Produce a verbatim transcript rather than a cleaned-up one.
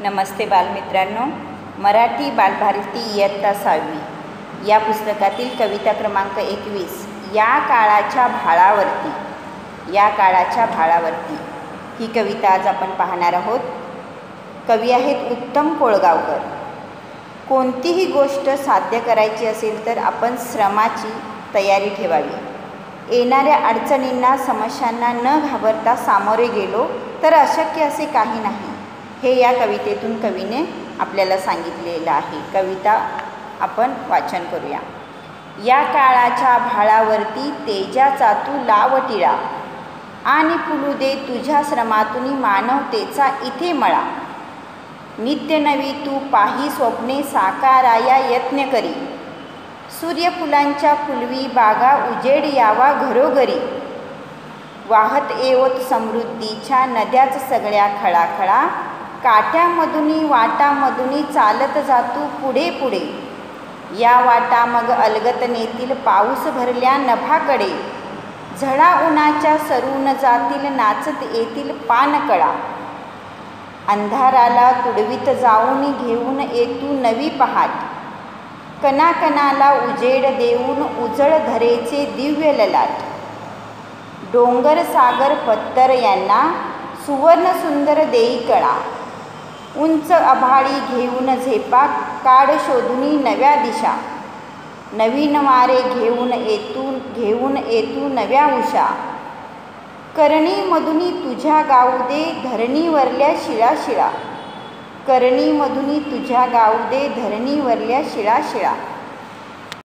नमस्ते बालमित्रांनो, मराठी बालभारती इयत्ता सहावी या पुस्तकातील कविता क्रमांक एकवीस या काळाच्या भाळावरती या काळाच्या भाळावरती ही कविता आज आपण पाहणार आहोत. कवी आहेत उत्तम कोळगावकर. कोणतीही गोष्ट साध्य करायची असेल तर आपण श्रमाची तयारी ठेवावी. येणाऱ्या अडचणींना समस्यांना न घाबरता सामोरे गेलो तर अशक्य असे काही नाही, हे या कवितेतून कवीने आपल्याला सांगितलेलं आहे. कविता आपण वाचन करूया. या काळाच्या भाळावरती तेजाचा तू लाव टिळा आणि फुलू दे तुझ्या श्रमातून मानवतेचा इथे मळा. नित्य नवी तू पाही स्वप्ने साकाराया यत्न करी. सूर्यफुलांच्या फुलवी बागा उजेड यावा घरोघरी. वाहत येवत समृद्धीच्या नद्याच सगळ्या खळाखळा. काठ्यामधुनी वाटामधुनी चालत जातू पुढे पुढे. या वाटा मग अलगत नेतील पाऊस भरल्या नभाकडे. झळा उन्हाच्या सरून जातील नाचत येतील पानकळा. अंधाराला तुडवीत जाऊन घेऊन येतू नवी पहाट. कणाकणाला उजेड देऊन उजळ धरेचे दिव्य ललाट. डोंगर सागर पत्तर यांना सुवर्ण सुंदर देई कळा. उंच आभाळी घेऊन झेपा काड शोधुनी नव्या दिशा. नवीन वारे घेऊन येतू घेऊन येतू नव्या उषा. करणीमधुनी तुझ्या गाऊ दे धरणीवरल्या शिळा शिळा. करणीमधुनी तुझ्या गाऊ दे धरणीवरल्या शिळा शिळा.